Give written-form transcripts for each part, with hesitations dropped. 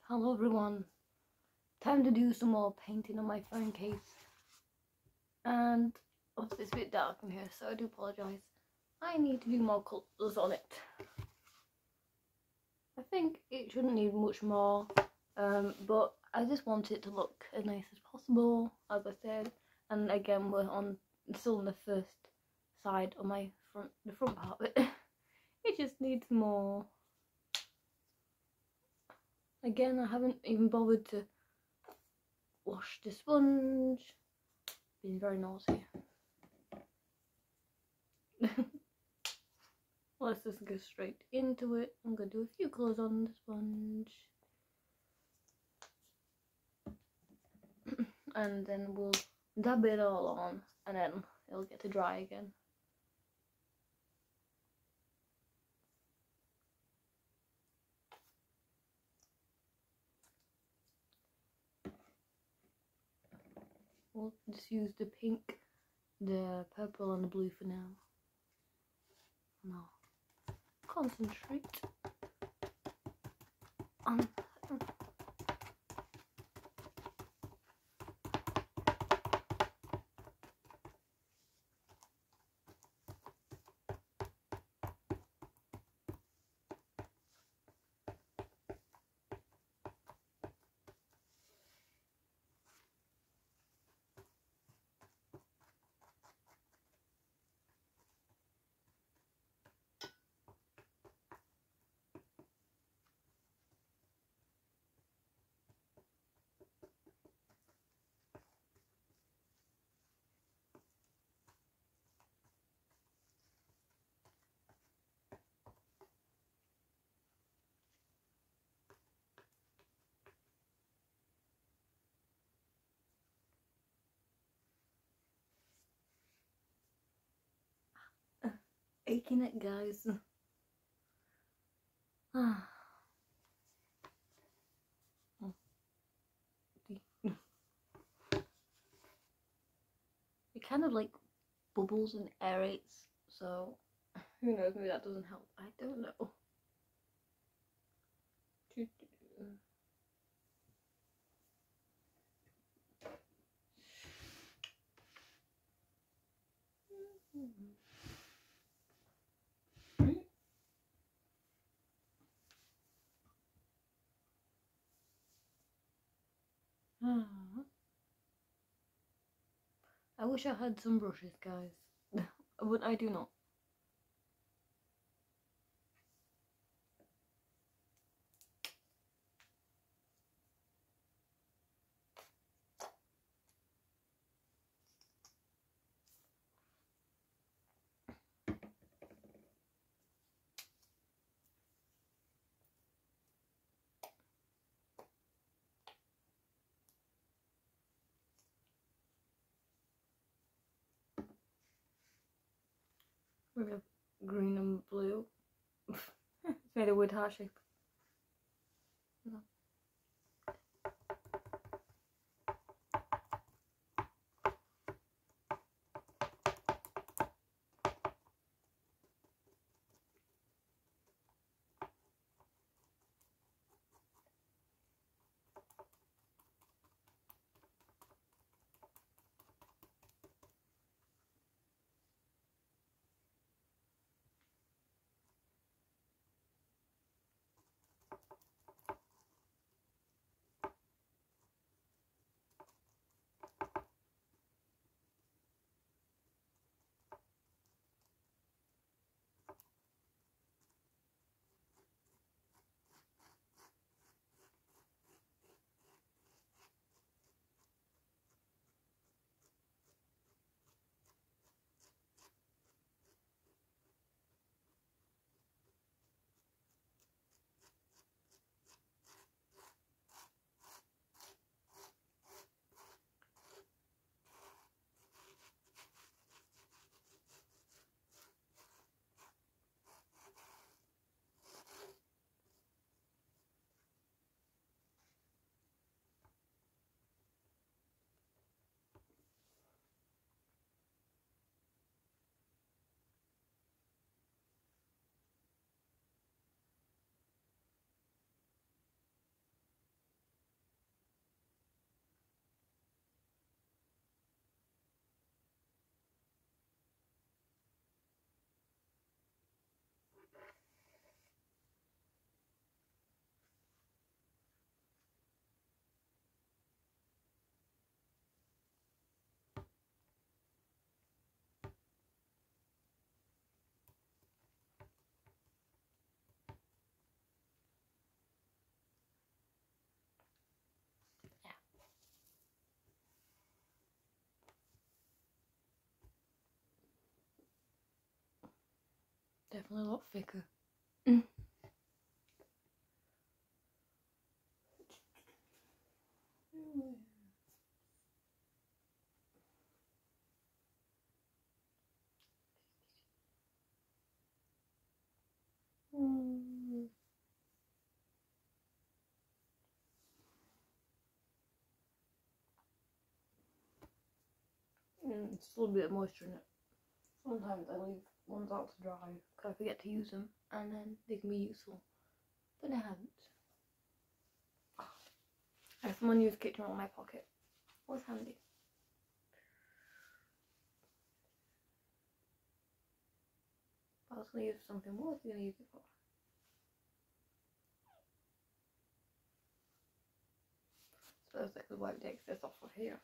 Hello everyone, time to do some more painting on my phone case. And it's a bit dark in here, so I do apologise. I need to do more colours on it. I think it shouldn't need much more, but I just want it to look as nice as possible, as I said. And again, we're still on the first side of the front part of it. It just needs more. Again, I haven't even bothered to wash the sponge. Being very naughty. Let's just go straight into it. I'm going to do a few colours on the sponge. And then we'll dab it all on, and then it'll get to dry again. We'll just use the pink, the purple and the blue for now. Now, concentrate on aching it, guys. It kind of like bubbles and aerates, so who knows, maybe that doesn't help. I don't know. I wish I had some brushes, guys, but I do not. We have green and blue. It's made a weird heart shape. No. definitely a lot thicker. Mm. It's still a bit of moisture in it. Sometimes I leave ones out to dry because I forget to use them and then they can be useful. But I haven't. I have someone used kitchen roll in my pocket. Was handy. But I was going to use something. What was I going to use it for? So I could wipe the excess off of here.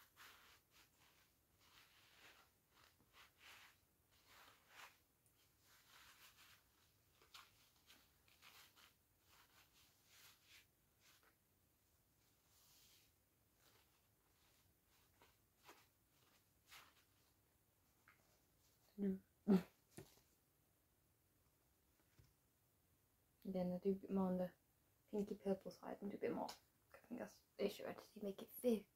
Then I do a bit more on the pinky purple side and do a bit more. I think that's the issue. I just make it thick.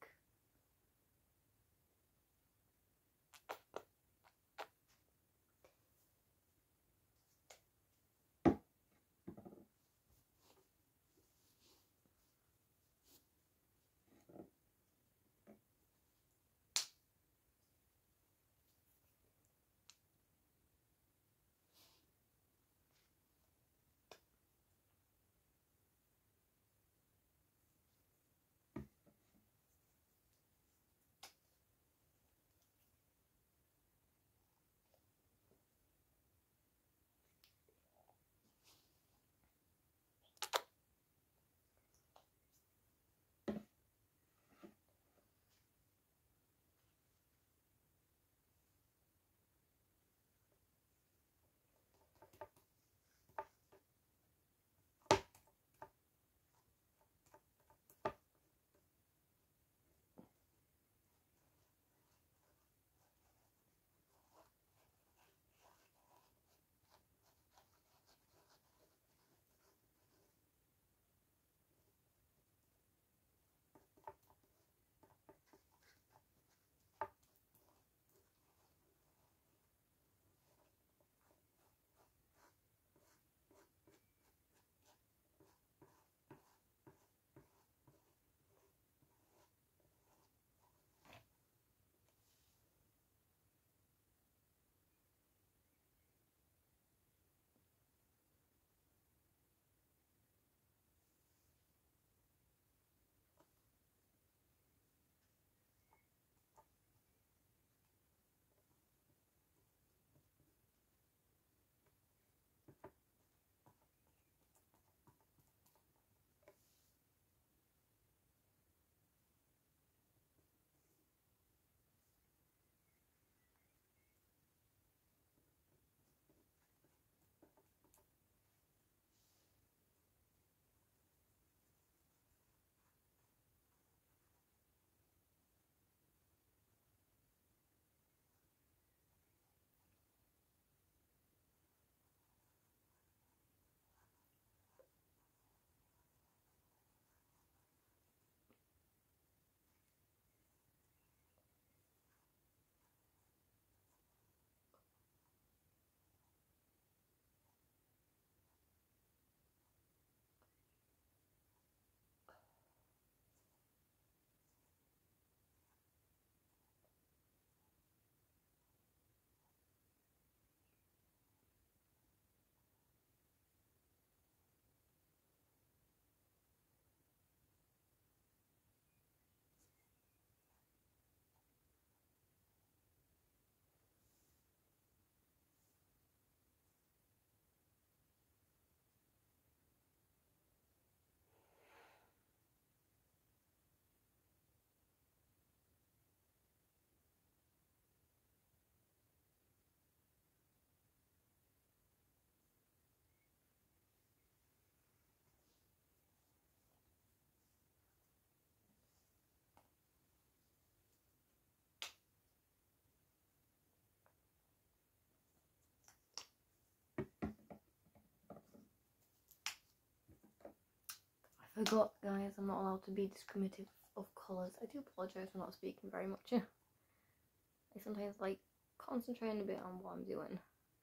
forgot, guys, I'm not allowed to be discriminative of colours. I do apologise for not speaking very much. I sometimes like concentrating a bit on what I'm doing.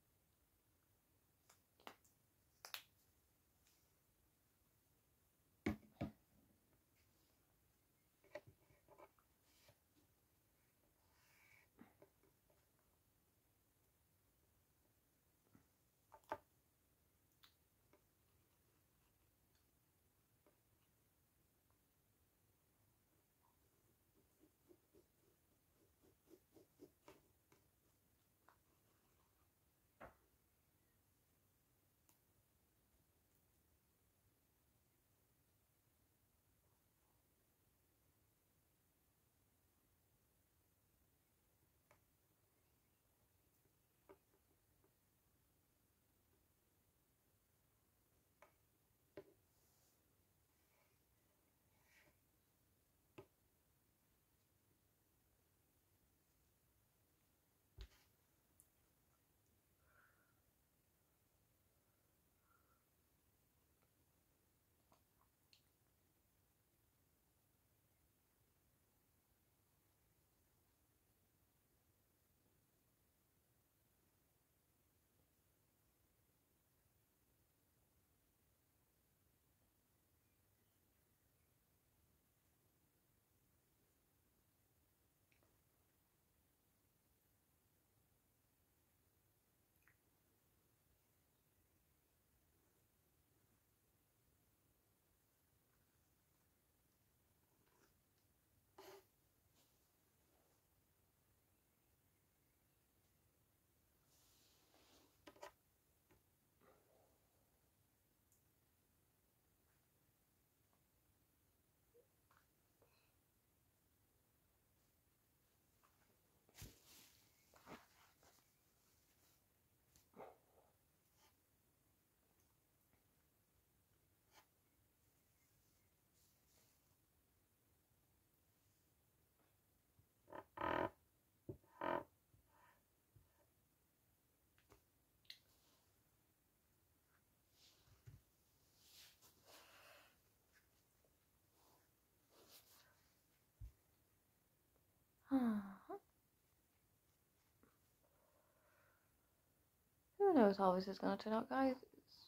Who knows how this is going to turn out, guys?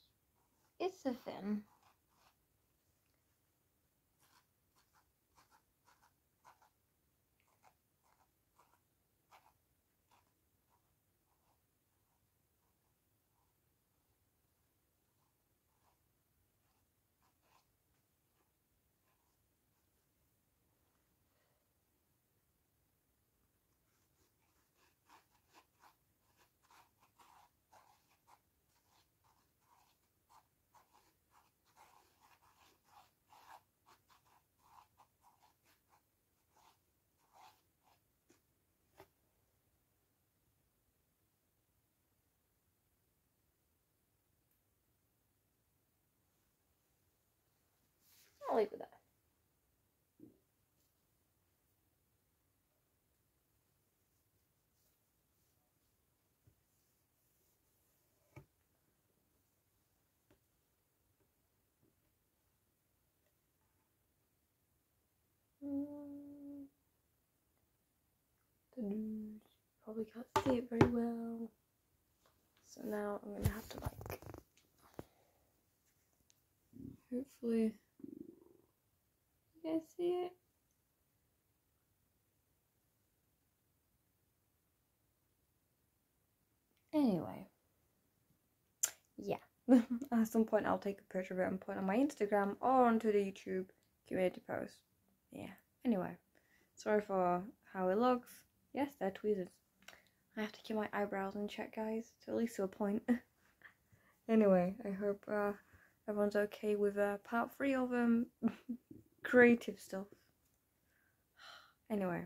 It's a thing. I'll leave it there. Probably can't see it very well. So now I'm gonna have to like, hopefully you guys see it. Anyway, yeah. At some point I'll take a picture of it and put it on my Instagram or onto the YouTube community post. Yeah. Anyway, sorry for how it looks. Yes, they're tweezers. I have to keep my eyebrows in check, guys, to at least to a point. Anyway, I hope everyone's okay with part 3 of creative stuff. Anyway,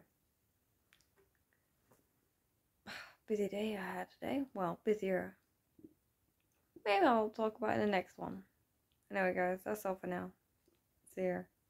busy day I had today. Well, busier. Maybe I'll talk about it in the next one. Anyway, guys, that's all for now. See ya.